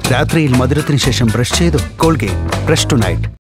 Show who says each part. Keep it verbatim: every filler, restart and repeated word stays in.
Speaker 1: രാത്രിയിൽ മധുരത്തിന് ശേഷം ബ്രഷ് ചെയ്തു കോൾഗേറ്റ് ഫ്രഷ് ടു നൈറ്റ്.